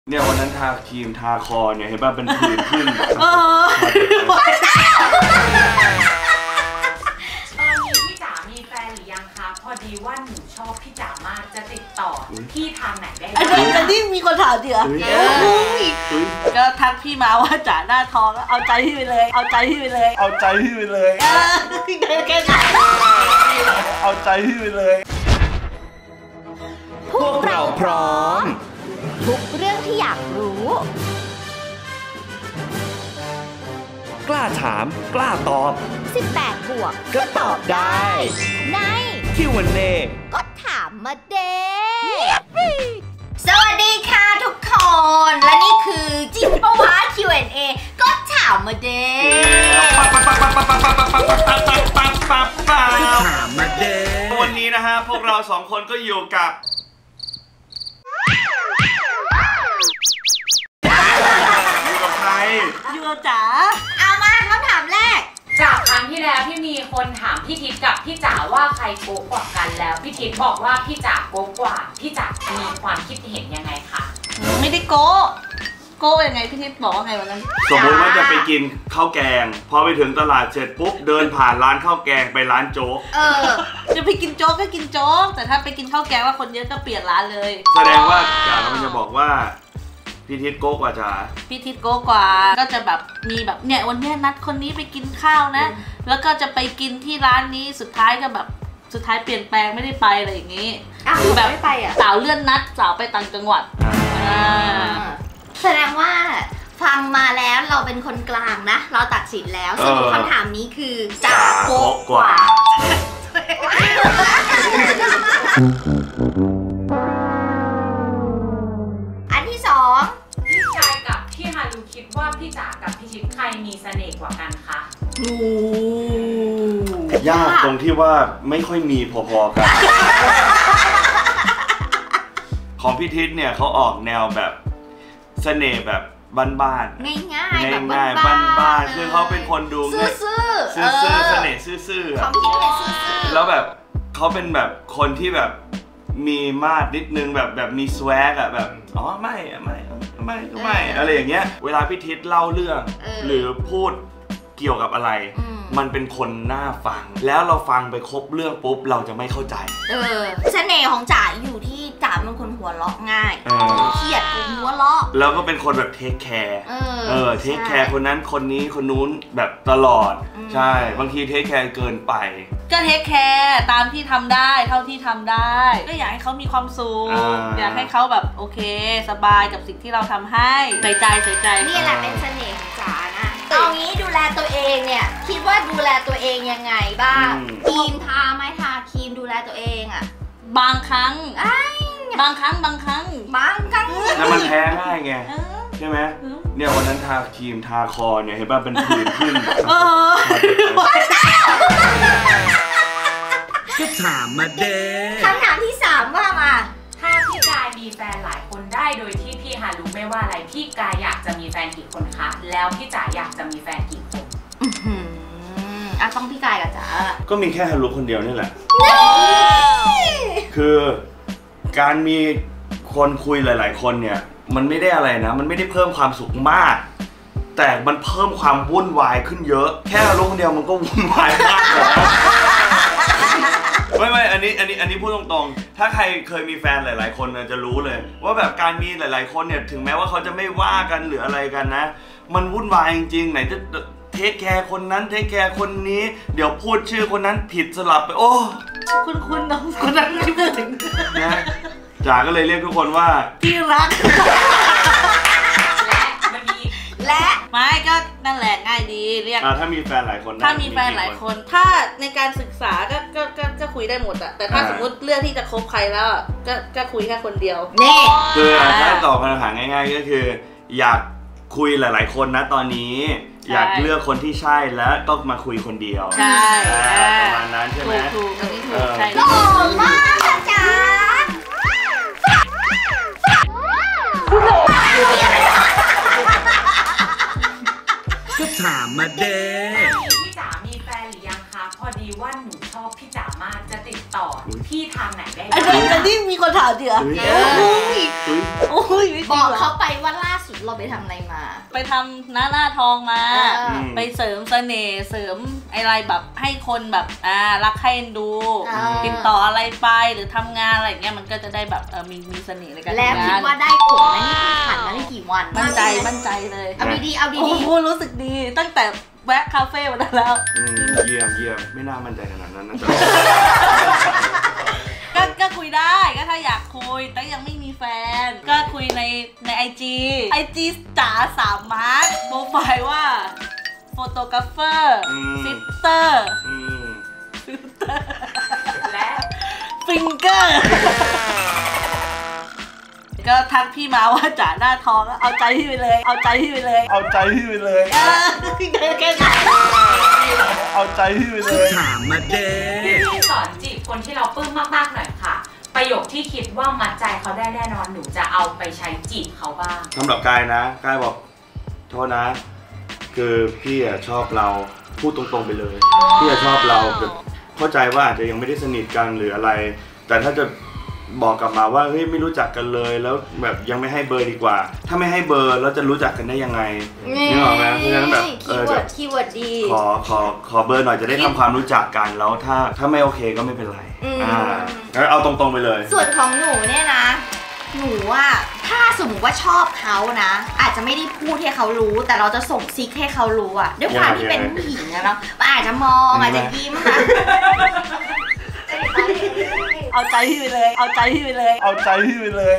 เนี่ยวันนั้นทาครีมทาคอเนี่ยเห็นป่ะเป็นผื่นขึ้นตอนนี้พี่จ๋ามีแฟนหรือยังคะพอดีว่าหนูชอบพี่จ๋ามากจะติดต่อที่ทางไหนได้บ้างอันนี้มีคนถามจริงเหรอก็ทักพี่มาว่าจ๋าหน้าทองแล้วเอาใจพี่ไปเลยเอาใจพี่ไปเลยเอาใจพี่ไปเลยแค่ไหนเอาใจพี่ไปเลยพวกเราพร้อมทุกเรื่องที่อยากรู้กล้าถามกล้าตอบ18 บวกก็ตอบได้ใน Q&A ก็ถามมาเด้สวัสดีค่ะทุกคนและนี่คือจิ๊บปะวะ Q&A ก็ถามมาเด้ถามมาเด้วันนี้นะฮะพวกเราสองคนก็อยู่กับอยู่กับจ๋าเอามาคำถามแรกจากครั้งที่แล้วที่มีคนถามพี่ทิพย์กับพี่จ๋าว่าใครโกงกว่ากันแล้วพี่ทิพย์บอกว่าพี่จ๋าโกงกว่าพี่จ๋ามีความคิดเห็นยังไงคะไม่ได้โกยังไงพี่ทิพย์บอกว่าไงวันนั้นสมมติว่าจะไปกินข้าวแกงพอไปถึงตลาดเสร็จปุ๊บเดินผ่านร้านข้าวแกงไปร้านโจ๊กจะไปกินโจ๊กก็กินโจ๊กแต่ถ้าไปกินข้าวแกงว่าคนเยอะก็เปลี่ยนร้านเลยแสดงว่าจ๋าเราจะบอกว่าพี่ทิพย์โก้กว่าจ๋าพี่ทิพย์โก้กว่าก็จะแบบมีแบบเนี่ยวันนี้นัดคนนี้ไปกินข้าวนะแล้วก็จะไปกินที่ร้านนี้สุดท้ายก็แบบสุดท้ายเปลี่ยนแปลงไม่ได้ไปอะไรอย่างนี้หรือแบบไม่ไปอ่ะสาวเลื่อนนัดสาวไปต่างจังหวัดแสดงว่าฟังมาแล้วเราเป็นคนกลางนะเราตัดสินแล้วสรุปคำถามนี้คือจ๋าโก้กว่าอันที่สองพี่ชายกับพี่ฮารุคิดว่าพี่จ๋ากับพี่ทิพย์ใครมีเสน่ห์กว่ากันคะยากตรงที่ว่าไม่ค่อยมีพอๆกันของพี่ทิพย์เนี่ยเขาออกแนวแบบเสน่ห์แบบบ้านๆง่ายๆแบบบ้านๆคือเขาเป็นคนดูซื่อเสน่ห์ซื่อๆของพี่เป็นซื่อแล้วแบบเขาเป็นแบบคนที่แบบมีมาดนิดนึงแบบมีสวกอะแบบอ๋อไม่อะไรอย่างเงี้ยเวลาพี่ทิพย์เล่าเรื่องหรือพูดเกี่ยวกับอะไรมันเป็นคนน่าฟังแล้วเราฟังไปครบเรื่องปุ๊บเราจะไม่เข้าใจเสน่ห์ของจ๋าอยู่ที่จ๋าเป็นคนหัวเราะง่ายเครียดหัวเราะแล้วก็เป็นคนแบบเทคแคร์เทคแคร์คนนั้นคนนี้คนนู้นแบบตลอดใช่บางทีเทคแคร์เกินไปก็เทคแคร์ตามที่ทำได้เท่าที่ทำได้ก็อยากให้เขามีความสุขอยากให้เขาแบบโอเคสบายกับสิ่งที่เราทำให้ใส่ใจนี่แหละเป็นเสน่ห์ของจ๋านะเอางี้ดูแลตัวเองเนี่ยคิดว่าดูแลตัวเองยังไงบ้างครีมทาไหมทาครีมดูแลตัวเองอ่ะบางครั้งแล้วมันแพ้ง่ายไงใช่ไหมเนี่ยวันนั้นทาครีมทาคอเนี่ยเห็นป่ะเป็นผื่นขึ้นก็ถามมาเด้คำถามที่3ว่ามาถ้าพี่กายมีแฟนหลายคนได้โดยที่พี่ฮารุไม่ว่าอะไรพี่กายอยากจะมีแฟนกี่คนคะแล้วพี่จ๋าอยากจะมีแฟนกี่คนต้องพี่กายกับจ๋าก็มีแค่ฮารุคนเดียวนี่แหละคือการมีคนคุยหลายๆคนเนี่ยมันไม่ได้อะไรนะมันไม่ได้เพิ่มความสุขมากแต่มันเพิ่มความวุ่นวายขึ้นเยอะแค่ฮารุคนเดียวมันก็วุ่นวายมากเลยไม่อันนี้พูดตรงๆถ้าใครเคยมีแฟนหลายๆคนจะรู้เลยว่าแบบการมีหลายๆคนเนี่ยถึงแม้ว่าเขาจะไม่ว่ากันหรืออะไรกันนะมันวุ่นวายจริงๆไหนจะเทคแคร์คนนั้นเทคแคร์คนนี้เดี๋ยวพูดชื่อคนนั้นผิดสลับไปโอ้คุณน้องคนนั้นไม่ถึงนะจ๋าก็เลยเรียกทุกคนว่าที่รักและไม่ก็นั่นแหละง่ายดีเรียกถ้ามีแฟนหลายคนถ้ามีแฟนหลายคนถ้าในการศึกษาก็คุยได้หมดอะแต่ถ้าสมมติเลือกที่จะคบใครแล้วก็คุยแค่คนเดียวนี่คือถ้าตอบคำถามง่ายๆก็คืออยากคุยหลายๆคนนะตอนนี้อยากเลือกคนที่ใช่แล้วต้องมาคุยคนเดียวใช่ประมาณนั้นใช่ไหมถูกใช่หล่อมากจ๋าก็ถามมาเด้พี่จ๋ามีแฟนหรือยังคะพอดีว่าหนูชอบพี่จ๋ามากจะติดต่อที่ทางไหนได้อันนี้มีคนถามจริงเหรอโอ้ยบอกเขาไปว่าล่าสุดเราไปทำอะไรมาไปทำหน้าทองมาไปเสริมเสน่ห์เสริมอะไรแบบให้คนแบบรักให้ดูติดต่ออะไรไปหรือทำงานอะไรเงี้ยมันก็จะได้แบบมีเสน่ห์ในการทำงานแล้วคิดว่าได้กดไหมนี่ผ่านมาได้กี่วันมั่นใจเลยเอาดีโอ้โหรู้สึกดีตั้งแต่แวะคาเฟ่มาแล้วเยี่ยมไม่น่ามั่นใจขนาดนั้นนะก็คุยได้ก็ถ้าอยากคุยแต่ยังไม่มีแฟนก็คุยในIG จ๋า3 มาร์คโปรไฟล์ว่าโฟโตกราฟเฟอร์ฟิลเตอร์และฟิงเกอร์ก็ทักพี่มาว่าจ๋าหน้าทองเอาใจพี่ไปเลยเอาใจพี่ไปเลยเอาใจพี่ไปเลยถามมาเด้พี่สอนจีบคนที่เราปลื้มมากๆหน่อยค่ะประโยคที่คิดว่ามัดใจเขาได้แน่นอนหนูจะเอาไปใช้จีบเขาบ้างสำหรับกายนะกายบอกโทษนะคือพี่ชอบเราพูดตรงๆไปเลยพี่ชอบเราแบบเข้าใจว่าอาจจะยังไม่ได้สนิทกันหรืออะไรแต่ถ้าจะบอกกลับมาว่าเฮ้ยไม่รู้จักกันเลยแล้วแบบยังไม่ให้เบอร์ดีกว่าถ้าไม่ให้เบอร์แล้วจะรู้จักกันได้ยังไงนึกออกไหมเพราะฉะนั้นแบบคีย์เวิร์ดดีขอเบอร์หน่อยจะได้ทำความรู้จักกันแล้วถ้าไม่โอเคก็ไม่เป็นไรงั้นเอาตรงๆไปเลยส่วนของหนูเนี่ยนะหนูว่าถ้าสมมติว่าชอบเขานะอาจจะไม่ได้พูดให้เขารู้แต่เราจะส่งซิกให้เขารู้อะด้วยความที่เป็นผู้หญิงนะเนาะอาจจะมองอาจจะยิ้มค่ะเอาใจพี่ไปเลยเอาใจพี่ไปเลยเอาใจพี่ไปเลย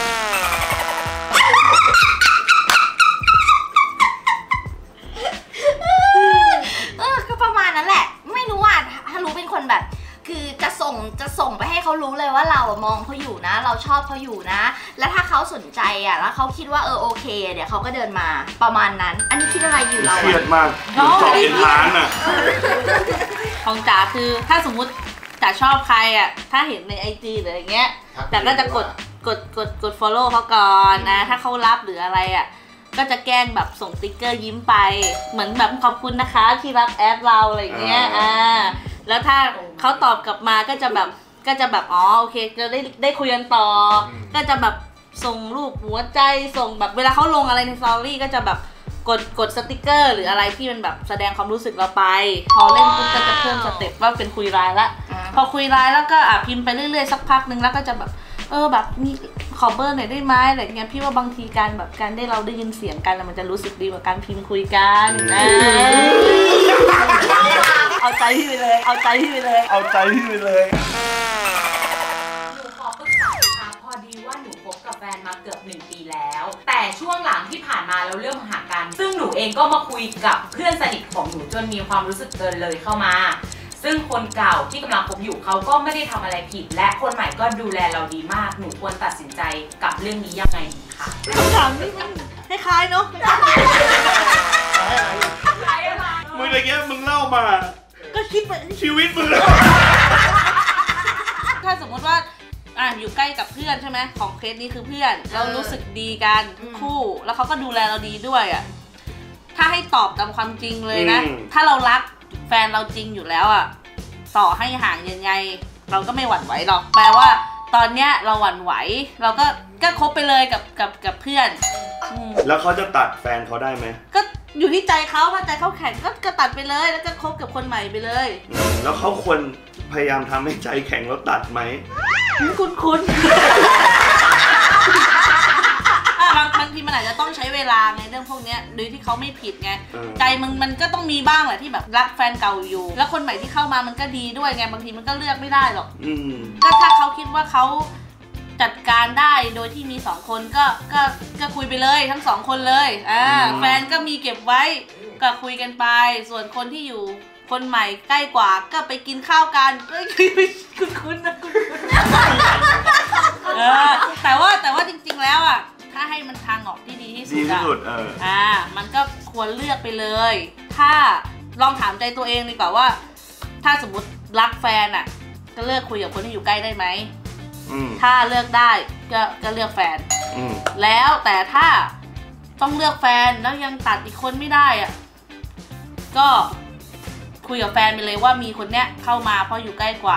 ก็ประมาณนั้นแหละไม่รู้ว่าถ้ารู้เป็นคนแบบคือจะส่งไปให้เขารู้เลยว่าเรามองเขาอยู่นะเราชอบเขาอยู่นะแล้วถ้าเขาสนใจอ่ะแล้วเขาคิดว่าโอเคเดี๋ยวเขาก็เดินมาประมาณนั้นอันนี้คิดอะไรอยู่เราเครียดมากจอดเป็นล้านอ่ะของจ๋าคือถ้าสมมุติจ๋าชอบใครอ่ะถ้าเห็นใน IG หรืออย่างเงี้ยแต่ก็จะกด follow เขาก่อนนะถ้าเขารับหรืออะไรอ่ะก็จะแกล้งแบบส่งติ๊กเกอร์ยิ้มไปเหมือนแบบขอบคุณนะคะที่รับแอดเราอะไรอย่างเงี้ยแล้วถ้าเขาตอบกลับมาก็จะแบบอ๋อโอเคจะได้คุยกันต่อก็จะแบบส่งรูปหัวใจส่งแบบเวลาเขาลงอะไรในสตอรี่ก็จะแบบกดสติกเกอร์หรืออะไรที่มันแบบแสดงความรู้สึกเราไปพอเล่นปุ๊บก็จะเพิ่มสเต็ปว่าเป็นคุยไลน์ละพอคุยไลน์แล้วก็พิมพ์ไปเรื่อยๆสักพักนึงแล้วก็จะแบบแบบมีขอเบอร์หน่อยได้ไหมอะไรเงี้ยพี่ว่าบางทีการได้เราได้ยินเสียงกันมันจะรู้สึกดีกว่าการพิมพ์คุยกันเอาใจพี่ไปเลยเอาใจพี่ไปเลยเอาใจพี่ไปเลยหนูขอปรึกษาค่ะพอดีว่าหนูคบกับแฟนมาเกือบ1 ปีแล้วแต่ช่วงหลังที่ผ่านมาเราเริ่มห่างกันซึ่งหนูเองก็มาคุยกับเพื่อนสนิทของหนูจนมีความรู้สึกเกินเลยเข้ามาซึ่งคนเก่าที่กำลังคบอยู่เขาก็ไม่ได้ทำอะไรผิดและคนใหม่ก็ดูแลเราดีมากหนูควรตัดสินใจกับเรื่องนี้ยังไงดีคะคำถามนี้มันคล้ายๆเนาะมึงอะไรเงี้ยมึงเล่ามาก็คิดไปชีวิตมึงถ้าสมมติว่าอยู่ใกล้กับเพื่อนใช่ไหมของเคสนี้คือเพื่อนเรารู้สึกดีกันคู่แล้วเขาก็ดูแลเราดีด้วยอ่ะถ้าให้ตอบตามความจริงเลยนะถ้าเรารักแฟนเราจริงอยู่แล้วอ่ะต่อให้ห่างยังไงเราก็ไม่หวั่นไหวหรอกแปลว่าตอนเนี้ยเราหวั่นไหวเราก็คบไปเลยกับเพื่อนแล้วเขาจะตัดแฟนเขาได้ไหมก็อยู่ที่ใจเขาถ้าใจเขาแข็งก็ตัดไปเลยแล้วก็คบกับคนใหม่ไปเลยแล้วเขาควรพยายามทำให้ใจแข็งแล้วตัดไหมคุณบางทีมันอาจจะต้องใช้เวลาในเรื่องพวกนี้โดยที่เขาไม่ผิดไงใจมันก็ต้องมีบ้างแหละที่แบบรักแฟนเก่าอยู่แล้วคนใหม่ที่เข้ามามันก็ดีด้วยไงบางทีมันก็เลือกไม่ได้หรอกก็ถ้าเขาคิดว่าเขาจัดการได้โดยที่มี2 คนก็คุยไปเลยทั้ง2 คนเลยแฟนก็มีเก็บไว้ก็คุยกันไปส่วนคนที่อยู่คนใหม่ใกล้กว่าก็ไปกินข้าวกันคุณนะแต่ว่าจริงๆแล้วอ่ะถ้าให้มันทางออกที่ดีที่สุดมันก็ควรเลือกไปเลยถ้าลองถามใจตัวเองดีกว่าว่าถ้าสมมติรักแฟนอ่ะจะเลือกคุยกับคนที่อยู่ใกล้ได้ไหมถ้าเลือกได้ก็เลือกแฟนแล้วแต่ถ้าต้องเลือกแฟนแล้วยังตัดอีกคนไม่ได้อ่ะก็คุยกับแฟนไปเลยว่ามีคนเนี้ยเข้ามาเพราะอยู่ใกล้กว่าแบบ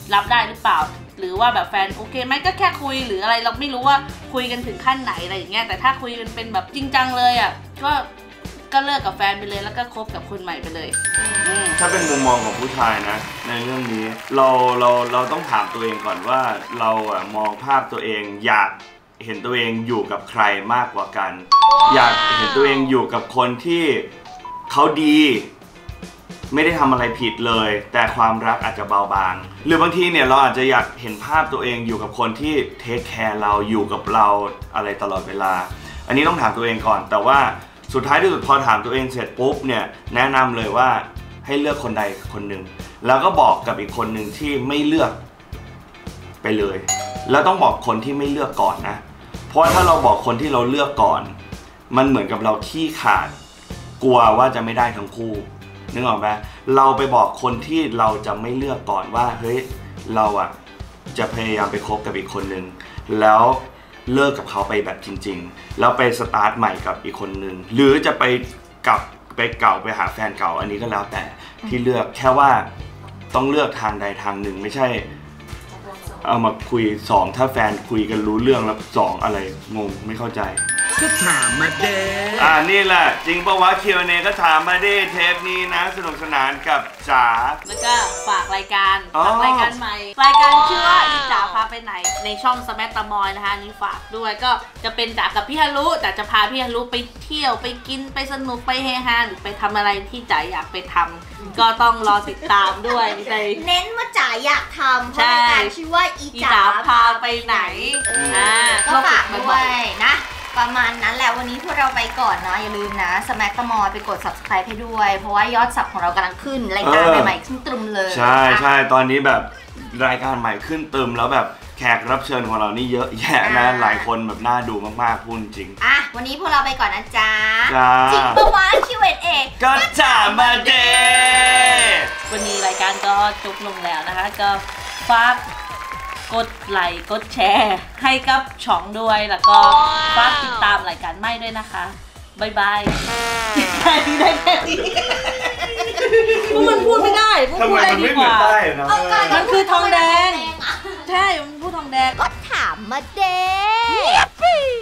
รับได้หรือเปล่าหรือว่าแบบแฟนโอเคไหมก็แค่คุยหรืออะไรเราไม่รู้ว่าคุยกันถึงขั้นไหนอะไรอย่างเงี้ยแต่ถ้าคุยกันเป็นแบบจริงจังเลยอ่ะก็เลิกกับแฟนไปเลยแล้วก็คบกับคนใหม่ไปเลยถ้าเป็นมุมมองของผู้ชายนะในเรื่องนี้เราต้องถามตัวเองก่อนว่าเราอะมองภาพตัวเองอยากเห็นตัวเองอยู่กับใครมากกว่ากันอยากเห็นตัวเองอยู่กับคนที่เขาดีไม่ได้ทำอะไรผิดเลยแต่ความรักอาจจะเบาบางหรือบางทีเนี่ยเราอาจจะอยากเห็นภาพตัวเองอยู่กับคนที่เทคแคร์เราอยู่กับเราอะไรตลอดเวลาอันนี้ต้องถามตัวเองก่อนแต่ว่าสุดท้ายที่สุดพอถามตัวเองเสร็จปุ๊บเนี่ยแนะนำเลยว่าให้เลือกคนใดคนหนึ่งแล้วก็บอกกับอีกคนหนึ่งที่ไม่เลือกไปเลยแล้วต้องบอกคนที่ไม่เลือกก่อนนะเพราะถ้าเราบอกคนที่เราเลือกก่อนมันเหมือนกับเราขี้ขาดกลัวว่าจะไม่ได้ทั้งคู่นึกออกไหมเราไปบอกคนที่เราจะไม่เลือกก่อนว่าเฮ้ยเราอ่ะจะพยายามไปคบกับอีกคนหนึ่งแล้วเลิกกับเขาไปแบบจริงๆแล้วไปสตาร์ทใหม่กับอีกคนหนึ่งหรือจะไปเก่าไปหาแฟนเก่าอันนี้ก็แล้วแต่ที่เลือกแค่ว่าต้องเลือกทางใดทางหนึ่งไม่ใช่เอามาคุย2ถ้าแฟนคุยกันรู้เรื่องแล้ว2อะไรงงไม่เข้าใจก็ถามมาเด้นี่แหละจริงปะวะ Q&A ก็ถามมาดิเทปนี้นะสนุกสนานกับจ๋าแล้วก็ฝากรายการใหม่รายการชื่อว่าอีจ๋าพาไปไหนในช่องสแมตตามอยนะคะนี่ฝากด้วยก็จะเป็นจ๋ากับพี่ฮารุแต่จะพาพี่ฮารุไปเที่ยวไปกินไปสนุกไปเฮฮาหรือไปทำอะไรที่จ๋าอยากไปทำก็ต้องรอติดตามด้วยเน้นว่าจ๋าอยากทำเพราะรายการชื่อว่าอีจ๋าพาไปไหนก็ฝากด้วยนะประมาณนั้นแหละวันนี้พวกเราไปก่อนเนาะอย่าลืมนะสแมคตมอไปกด subscribe ให้ด้วยเพราะว่ายอดสับของเรากำลังขึ้นรายการใหม่ๆขึ้นตรึมเลยใช่ตอนนี้แบบรายการใหม่ขึ้นตรึมแล้วแบบแขกรับเชิญของเรานี่เยอะแยะนะหลายคนแบบน่าดูมากๆพูดจริงวันนี้พวกเราไปก่อนนะจ๊ะจริงปะวะ Q&A ก็จ๋ามาเดวันนี้รายการก็จบลงแล้วนะคะก็ฝากกดไลค์กดแชร์ให้กับช่องด้วยแล้วก็ฝากติดตามรายการใหม่ด้วยนะคะบ๊ายบายได้แค่นี้มันพูดไม่ได้พูดอะไรดีกว่ามันคือทองแดงใช่มันพูดทองแดงก็ถามมาเด้